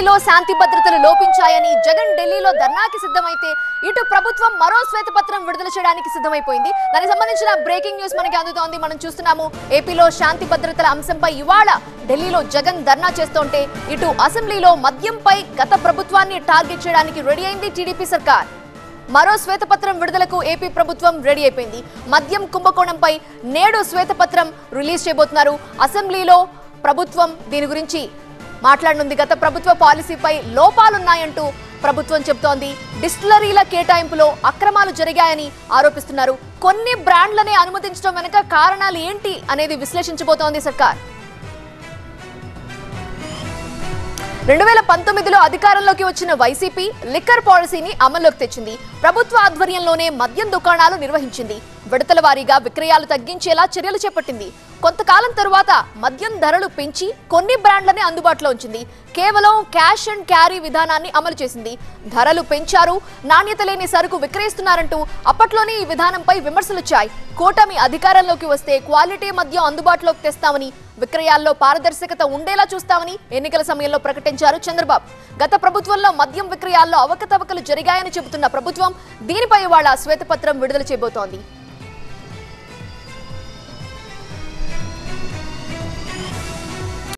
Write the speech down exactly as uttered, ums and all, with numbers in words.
అసెంబ్లీలో శాంతి భద్రతలు లోపించాయని జగన్ ఢిల్లీలో ధర్నాకి సిద్ధమైతే ఇటు ప్రభుత్వం మరో శ్వేతపత్రం విడుదల చేయడానికి సిద్ధమైపోయింది. దానికి సంబంధించిన బ్రేకింగ్ న్యూస్ మనకి అందుతోంది. మనం చూస్తున్నాము ఏపీలో శాంతి భద్రతల అంశంపై ఇవాళ ఢిల్లీలో జగన్ ధర్నా చేస్తుంటే ఇటు అసెంబ్లీలో మద్యంపై గత ప్రభుత్వాన్ని టార్గెట్ చేయడానికి రెడీ అయింది టీడీపీ సర్కార్. మరో శ్వేతపత్రం విడుదలకు ఏపీ ప్రభుత్వం రెడీ అయిపోయింది. మద్యం కుంభకోణంపై నేడు శ్వేతపత్రం రిలీజ్ చేయబోతున్నారు. అసెంబ్లీలో ప్రభుత్వం దీని గురించి మాట్లాడనుంది. గత ప్రభుత్వ పాలసీపై లోపాలున్నాయంటూ ప్రభుత్వం చెబుతోంది. డిస్టిలరీల కేటాయింపులో అక్రమాలు జరిగాయని ఆరోపిస్తున్నారు. కొన్ని బ్రాండ్లనే అనుమతించడం వెనుక కారణాలు ఏంటి అనేది విశ్లేషించబోతోంది సర్కార్. రెండు వేల పంతొమ్మిదిలో అధికారంలోకి వచ్చిన వైసీపీ లిక్కర్ పాలసీని అమల్లోకి తెచ్చింది. ప్రభుత్వ ఆధ్వర్యంలోనే మద్యం దుకాణాలు నిర్వహించింది. విడతల వారీగా విక్రయాలు తగ్గించేలా చర్యలు చేపట్టింది. కొంతకాలం తరువాత మద్యం ధరలు పెంచి కొన్ని బ్రాండ్లనే అందుబాటులో ఉంచింది. కేవలం క్యాష్ అండ్ క్యారీ విధానాన్ని అమలు చేసింది. ధరలు పెంచారు, నాణ్యత లేని సరుకు విక్రయిస్తున్నారంటూ అప్పట్లోనే ఈ విధానంపై విమర్శలొచ్చాయి. కూటమి అధికారంలోకి వస్తే క్వాలిటీ మద్యం అందుబాటులోకి తెస్తామని, విక్రయాల్లో పారదర్శకత ఉండేలా చూస్తామని ఎన్నికల సమయంలో ప్రకటించారు చంద్రబాబు. గత ప్రభుత్వంలో మద్యం విక్రయాల్లో అవకతవకలు జరిగాయని చెబుతున్న ప్రభుత్వం దీనిపై ఇవాళ శ్వేతపత్రం విడుదల చేయబోతోంది.